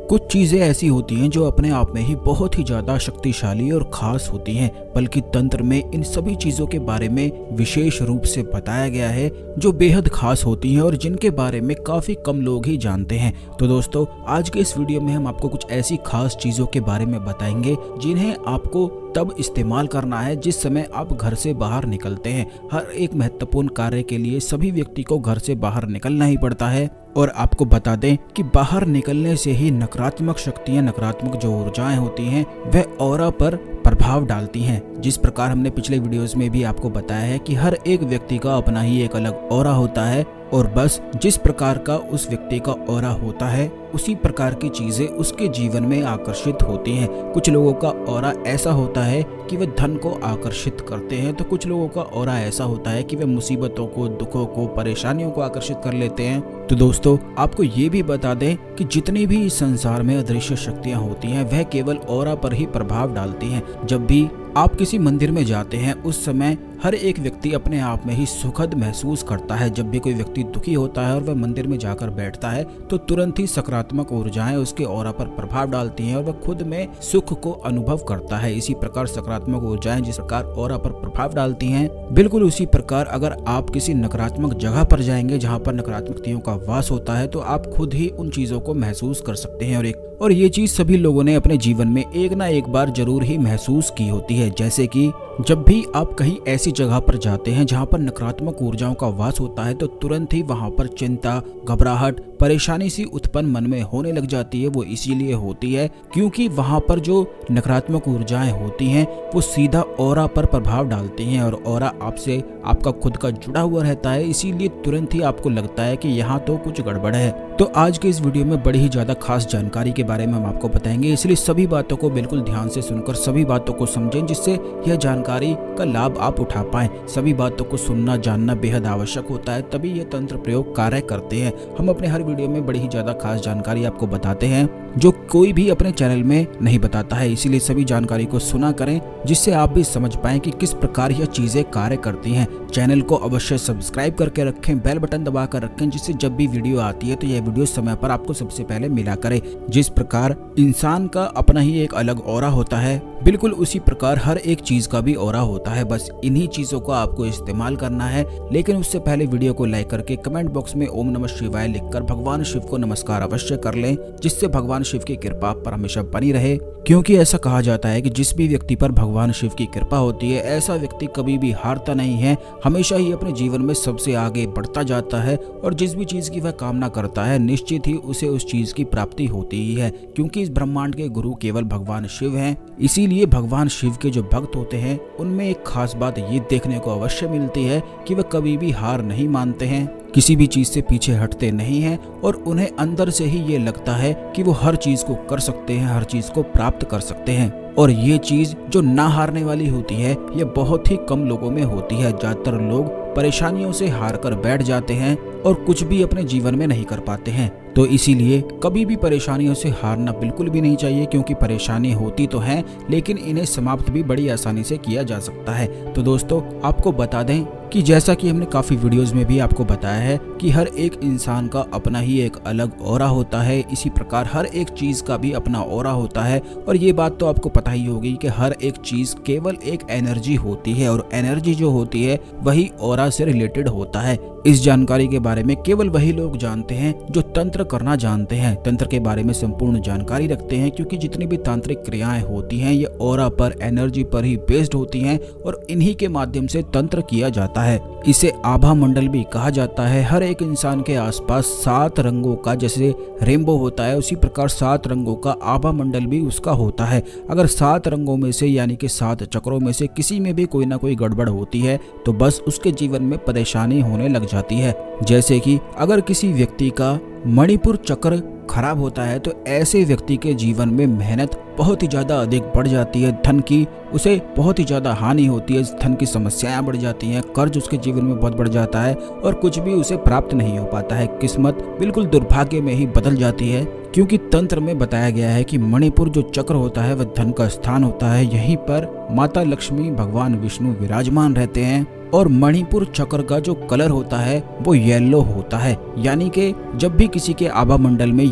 कुछ चीजें ऐसी होती हैं जो अपने आप में ही बहुत ही ज्यादा शक्तिशाली और खास होती हैं, बल्कि तंत्र में इन सभी चीजों के बारे में विशेष रूप से बताया गया है जो बेहद खास होती हैं और जिनके बारे में काफी कम लोग ही जानते हैं। तो दोस्तों, आज के इस वीडियो में हम आपको कुछ ऐसी खास चीजों के बारे में बताएंगे जिन्हें आपको तब इस्तेमाल करना है जिस समय आप घर से बाहर निकलते हैं। हर एक महत्वपूर्ण कार्य के लिए सभी व्यक्ति को घर से बाहर निकलना ही पड़ता है। और आपको बता दें कि बाहर निकलने से ही नकारात्मक शक्तियां, नकारात्मक जो ऊर्जाएं होती हैं वह ऑरा पर प्रभाव डालती हैं। जिस प्रकार हमने पिछले वीडियोस में भी आपको बताया है कि हर एक व्यक्ति का अपना ही एक अलग ऑरा होता है और बस जिस प्रकार का उस व्यक्ति का ऑरा होता है उसी प्रकार की चीजें उसके जीवन में आकर्षित होती हैं। कुछ लोगों का ऑरा ऐसा होता है कि वे धन को आकर्षित करते हैं, तो कुछ लोगों का ऑरा ऐसा होता है कि वे मुसीबतों को, दुखों को, परेशानियों को आकर्षित कर लेते हैं। तो दोस्तों, आपको ये भी बता दें कि जितनी भी इस संसार में अदृश्य शक्तियां होती हैं वह केवल ऑरा पर ही प्रभाव डालती हैं। जब भी आप किसी मंदिर में जाते हैं उस समय हर एक व्यक्ति अपने आप में ही सुखद महसूस करता है। जब भी कोई व्यक्ति दुखी होता है और वह मंदिर में जाकर बैठता है तो तुरंत ही सकारात्मक ऊर्जाएं उसके ऑरा पर प्रभाव डालती हैं और वह खुद में सुख को अनुभव करता है। इसी प्रकार सकारात्मक ऊर्जाएं जिस प्रकार ऑरा पर प्रभाव डालती हैं, बिल्कुल उसी प्रकार अगर आप किसी नकारात्मक जगह पर जाएंगे जहाँ पर नकारात्मकताओं का वास होता है तो आप खुद ही उन चीजों को महसूस कर सकते हैं। और ये चीज सभी लोगों ने अपने जीवन में एक ना एक बार जरूर ही महसूस की होती है। जैसे कि जब भी आप कहीं ऐसी जगह पर जाते हैं जहां पर नकारात्मक ऊर्जाओं का वास होता है तो तुरंत ही वहां पर चिंता, घबराहट, परेशानी सी उत्पन्न मन में होने लग जाती है। वो इसीलिए होती है क्योंकि वहां पर जो नकारात्मक ऊर्जाएं होती हैं वो सीधा ऑरा पर प्रभाव डालती हैं और ऑरा आपसे, आपका खुद का जुड़ा हुआ रहता है, इसीलिए तुरंत ही आपको लगता है कि यहाँ तो कुछ गड़बड़ है। तो आज के इस वीडियो में बड़ी ही ज्यादा खास जानकारी के बारे में हम आपको बताएंगे, इसलिए सभी बातों को बिल्कुल ध्यान से सुनकर सभी बातों को समझें जिससे यह जानकारी का लाभ आप उठा पाएं। सभी बातों को सुनना, जानना बेहद आवश्यक होता है, तभी ये तंत्र प्रयोग कार्य करते हैं। हम अपने हर वीडियो में बड़ी ही ज्यादा खास जानकारी आपको बताते हैं जो कोई भी अपने चैनल में नहीं बताता है, इसीलिए सभी जानकारी को सुना करें जिससे आप भी समझ पाएं कि किस प्रकार यह चीजें कार्य करती हैं। चैनल को अवश्य सब्सक्राइब करके रखें, बेल बटन दबा कर रखें जिससे जब भी वीडियो आती है तो यह वीडियो समय पर आपको सबसे पहले मिला करे। जिस प्रकार इंसान का अपना ही एक अलग ऑरा होता है, बिल्कुल उसी प्रकार हर एक चीज का भी ऑरा होता है। बस इन्हीं चीजों को आपको इस्तेमाल करना है, लेकिन उससे पहले वीडियो को लाइक करके कमेंट बॉक्स में ओम नमः शिवाय लिखकर भगवान शिव को नमस्कार अवश्य कर लें, जिससे भगवान शिव की कृपा पर हमेशा बनी रहे। क्योंकि ऐसा कहा जाता है कि जिस भी व्यक्ति पर भगवान शिव की कृपा होती है ऐसा व्यक्ति कभी भी हारता नहीं है, हमेशा ही अपने जीवन में सबसे आगे बढ़ता जाता है और जिस भी चीज की वह कामना करता है निश्चित ही उसे उस चीज की प्राप्ति होती ही है। क्योंकि इस ब्रह्मांड के गुरु केवल भगवान शिव हैं, इसीलिए भगवान शिव के जो भक्त होते हैं उनमें एक खास बात ये देखने को अवश्य मिलती है कि वह कभी भी हार नहीं मानते हैं, किसी भी चीज से पीछे हटते नहीं हैं और उन्हें अंदर से ही ये लगता है कि वो हर चीज को कर सकते हैं, हर चीज को प्राप्त कर सकते हैं। और ये चीज जो ना हारने वाली होती है ये बहुत ही कम लोगों में होती है। ज्यादातर लोग परेशानियों से हार कर बैठ जाते हैं और कुछ भी अपने जीवन में नहीं कर पाते हैं। तो इसीलिए कभी भी परेशानियों से हारना बिल्कुल भी नहीं चाहिए, क्योंकि परेशानी होती तो है लेकिन इन्हें समाप्त भी बड़ी आसानी से किया जा सकता है। तो दोस्तों, आपको बता दें कि जैसा कि हमने काफी वीडियोस में भी आपको बताया है कि हर एक इंसान का अपना ही एक अलग ऑरा होता है, इसी प्रकार हर एक चीज का भी अपना ऑरा होता है। और ये बात तो आपको पता ही होगी कि हर एक चीज केवल एक एनर्जी होती है और एनर्जी जो होती है वही ऑरा से रिलेटेड होता है। इस जानकारी के बारे में केवल वही लोग जानते हैं जो तंत्र करना जानते हैं, तंत्र के बारे में संपूर्ण जानकारी रखते हैं, क्योंकि जितनी भी तांत्रिक क्रियाएं होती हैं ये ऑरा पर, एनर्जी पर ही बेस्ड होती हैं और इन्हीं के माध्यम से तंत्र किया जाता है। इसे आभा मंडल भी कहा जाता है। हर एक इंसान के आसपास 7 रंगों का, जैसे रेनबो होता है उसी प्रकार 7 रंगों का आभा मंडल भी उसका होता है। अगर 7 रंगों में से यानी कि 7 चक्रों में से किसी में भी कोई ना कोई गड़बड़ होती है तो बस उसके जीवन में परेशानी होने लग जाती है। जैसे कि अगर किसी व्यक्ति का मणिपुर चक्र खराब होता है तो ऐसे व्यक्ति के जीवन में मेहनत बहुत ही ज्यादा अधिक बढ़ जाती है, धन की उसे बहुत ही ज्यादा हानि होती है, धन की समस्याएं बढ़ जाती हैं, कर्ज उसके जीवन में बहुत बढ़ जाता है और कुछ भी उसे प्राप्त नहीं हो पाता है। किस्मत बिल्कुल दुर्भाग्य में ही बदल जाती है, क्योंकि तंत्र में बताया गया है कि मणिपुर जो चक्र होता है वह धन का स्थान होता है। यहीं पर माता लक्ष्मी, भगवान विष्णु विराजमान रहते हैं और मणिपुर चक्र का जो कलर होता है वो येलो होता है। यानी कि जब भी किसी के आभा मंडल में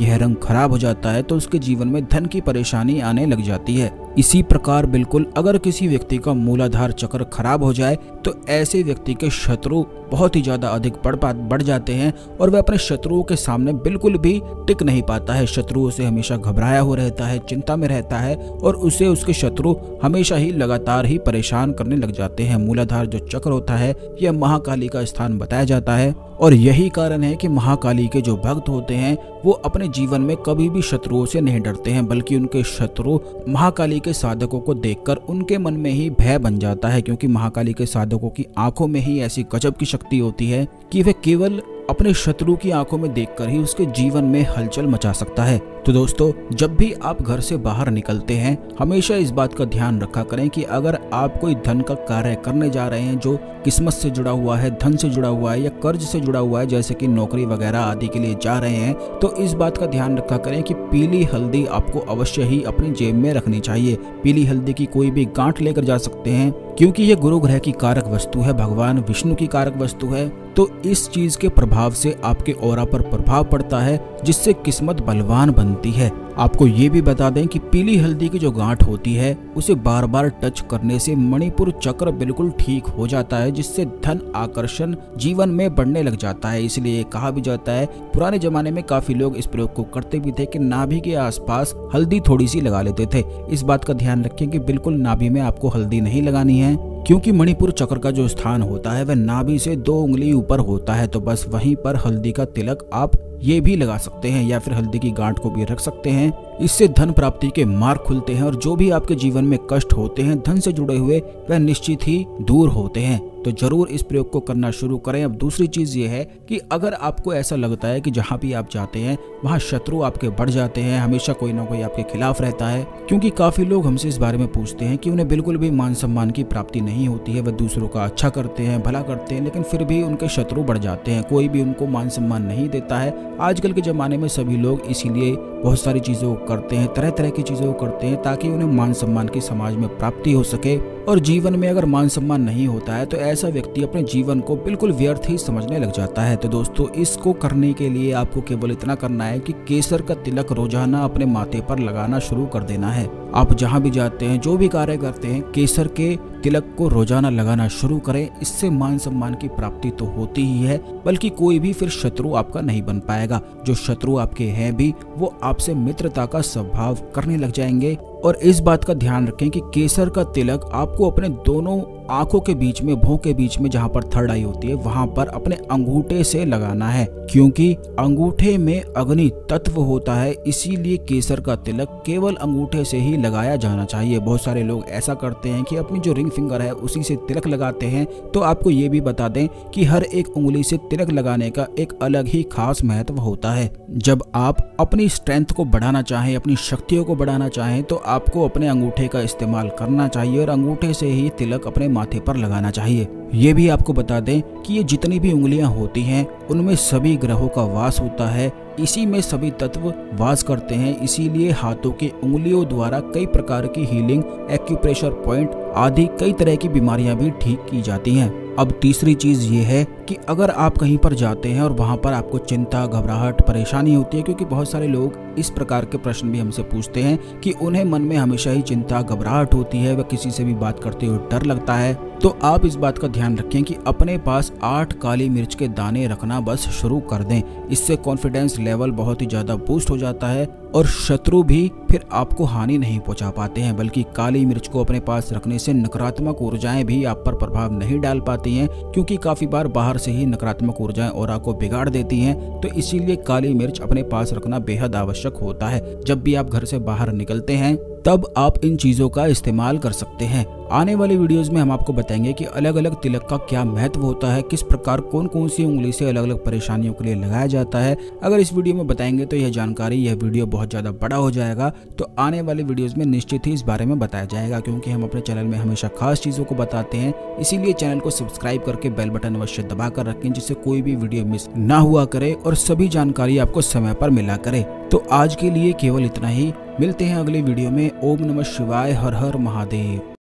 यह रंग खराब हो जाता है तो उसके जीवन में धन की परेशानी आने लग जाती है। इसी प्रकार बिल्कुल अगर किसी व्यक्ति का मूलाधार चक्र खराब हो जाए तो ऐसे व्यक्ति के शत्रु बहुत ही ज्यादा अधिक बढ़ जाते हैं और वह अपने शत्रुओं के सामने बिल्कुल भी टिक नहीं पाता है। शत्रुओं से हमेशा घबराया हुआ रहता है, चिंता में रहता है और उसे उसके शत्रु हमेशा ही लगातार ही परेशान करने लग जाते हैं। मूलाधार जो चक्र होता है यह महाकाली का स्थान बताया जाता है और यही कारण है कि महाकाली के जो भक्त होते हैं वो अपने जीवन में कभी भी शत्रुओं से नहीं डरते हैं, बल्कि उनके शत्रु महाकाली के साधकों को देखकर उनके मन में ही भय बन जाता है, क्योंकि महाकाली के साधकों की आंखों में ही ऐसी गजब की शक्ति होती है कि वे केवल अपने शत्रु की आंखों में देखकर ही उसके जीवन में हलचल मचा सकता है। तो दोस्तों, जब भी आप घर से बाहर निकलते हैं हमेशा इस बात का ध्यान रखा करें कि अगर आप कोई धन का कार्य करने जा रहे हैं जो किस्मत से जुड़ा हुआ है, धन से जुड़ा हुआ है या कर्ज से जुड़ा हुआ है, जैसे कि नौकरी वगैरह आदि के लिए जा रहे हैं, तो इस बात का ध्यान रखा करें कि पीली हल्दी आपको अवश्य ही अपनी जेब में रखनी चाहिए। पीली हल्दी की कोई भी गांठ लेकर जा सकते हैं, क्योंकि ये गुरु ग्रह की कारक वस्तु है, भगवान विष्णु की कारक वस्तु है। तो इस चीज के प्रभाव से आपके ऑरा पर प्रभाव पड़ता है, जिससे किस्मत बलवान बनती है। आपको ये भी बता दें कि पीली हल्दी की जो गांठ होती है उसे बार बार टच करने से मणिपुर चक्र बिल्कुल ठीक हो जाता है, जिससे धन आकर्षण जीवन में बढ़ने लग जाता है। इसलिए कहा भी जाता है, पुराने जमाने में काफी लोग इस प्रयोग को करते भी थे कि नाभि के आसपास हल्दी थोड़ी सी लगा लेते थे। इस बात का ध्यान रखें कि बिल्कुल नाभि में आपको हल्दी नहीं लगानी है, क्योंकि मणिपुर चक्र का जो स्थान होता है वह नाभि से 2 उंगली ऊपर होता है। तो बस वहीं पर हल्दी का तिलक आप ये भी लगा सकते हैं या फिर हल्दी की गांठ को भी रख सकते हैं। इससे धन प्राप्ति के मार्ग खुलते हैं और जो भी आपके जीवन में कष्ट होते हैं धन से जुड़े हुए वह निश्चित ही दूर होते हैं। तो जरूर इस प्रयोग को करना शुरू करें। अब दूसरी चीज ये है कि अगर आपको ऐसा लगता है कि जहाँ भी आप जाते हैं वहाँ शत्रु आपके बढ़ जाते हैं, हमेशा कोई ना कोई आपके खिलाफ रहता है, क्योंकि काफी लोग हमसे इस बारे में पूछते हैं कि उन्हें बिल्कुल भी मान सम्मान की प्राप्ति नहीं होती है। वह दूसरों का अच्छा करते हैं, भला करते हैं, लेकिन फिर भी उनके शत्रु बढ़ जाते हैं, कोई भी उनको मान सम्मान नहीं देता है। आजकल के जमाने में सभी लोग इसीलिए बहुत सारी चीजों को करते हैं, तरह तरह की चीजों को करते हैं ताकि उन्हें मान सम्मान की समाज में प्राप्ति हो सके। और जीवन में अगर मान सम्मान नहीं होता है तो ऐसा व्यक्ति अपने जीवन को बिल्कुल व्यर्थ ही समझने लग जाता है। तो दोस्तों, इसको करने के लिए आपको केवल इतना करना है कि केसर का तिलक रोजाना अपने माथे पर लगाना शुरू कर देना है। आप जहाँ भी जाते हैं, जो भी कार्य करते हैं, केसर के तिलक को रोजाना लगाना शुरू करें। इससे मान सम्मान की प्राप्ति तो होती ही है, बल्कि कोई भी फिर शत्रु आपका नहीं बन पाएगा। जो शत्रु आपके हैं भी वो आपसे मित्रता का स्वभाव करने लग जाएंगे। और इस बात का ध्यान रखें कि केसर का तिलक आपको अपने दोनों आंखों के बीच में, भौं के बीच में, जहां पर थर्ड आई होती है वहां पर अपने अंगूठे से लगाना है, क्योंकि अंगूठे में अग्नि तत्व होता है। इसीलिए केसर का तिलक केवल अंगूठे से ही लगाया जाना चाहिए। बहुत सारे लोग ऐसा करते हैं कि अपनी जो रिंग फिंगर है उसी से तिलक लगाते हैं। तो आपको ये भी बता दें कि हर एक उंगली से तिलक लगाने का एक अलग ही खास महत्व होता है। जब आप अपनी स्ट्रेंथ को बढ़ाना चाहें, अपनी शक्तियों को बढ़ाना चाहें, तो आपको अपने अंगूठे का इस्तेमाल करना चाहिए और अंगूठे से ही तिलक अपने माथे पर लगाना चाहिए। ये भी आपको बता दें कि ये जितनी भी उंगलियां होती हैं उनमें सभी ग्रहों का वास होता है, इसी में सभी तत्व वास करते हैं। इसीलिए हाथों की उंगलियों द्वारा कई प्रकार की हीलिंग, एक्यूप्रेशर पॉइंट आदि कई तरह की बीमारियां भी ठीक की जाती हैं। अब तीसरी चीज ये है कि अगर आप कहीं पर जाते हैं और वहां पर आपको चिंता, घबराहट, परेशानी होती है, क्योंकि बहुत सारे लोग इस प्रकार के प्रश्न भी हमसे पूछते हैं कि उन्हें मन में हमेशा ही चिंता, घबराहट होती है, वह किसी से भी बात करते हुए डर लगता है, तो आप इस बात का ध्यान रखें कि अपने पास 8 काली मिर्च के दाने रखना बस शुरू कर दें। इससे कॉन्फिडेंस लेवल बहुत ही ज्यादा बूस्ट हो जाता है और शत्रु भी फिर आपको हानि नहीं पहुंचा पाते हैं। बल्कि काली मिर्च को अपने पास रखने से नकारात्मक ऊर्जाएं भी आप पर प्रभाव नहीं डाल पाती हैं, क्योंकि काफी बार बाहर से ही नकारात्मक ऊर्जाएं ऑरा को बिगाड़ देती हैं। तो इसीलिए काली मिर्च अपने पास रखना बेहद आवश्यक होता है। जब भी आप घर से बाहर निकलते हैं तब आप इन चीजों का इस्तेमाल कर सकते हैं। आने वाली वीडियोस में हम आपको बताएंगे कि अलग अलग तिलक का क्या महत्व होता है, किस प्रकार कौन कौन सी उंगली से अलग अलग परेशानियों के लिए लगाया जाता है। अगर इस वीडियो में बताएंगे तो यह वीडियो बहुत ज्यादा बड़ा हो जाएगा, तो आने वाले वीडियोस में निश्चित ही इस बारे में बताया जाएगा, क्योंकि हम अपने चैनल में हमेशा खास चीजों को बताते हैं। इसीलिए चैनल को सब्सक्राइब करके बेल बटन अवश्य दबा कर रखें, जिससे कोई भी वीडियो मिस ना हुआ करे और सभी जानकारी आपको समय पर मिला करे। तो आज के लिए केवल इतना ही। मिलते हैं अगले वीडियो में। ओम नमः शिवाय। हर हर महादेव।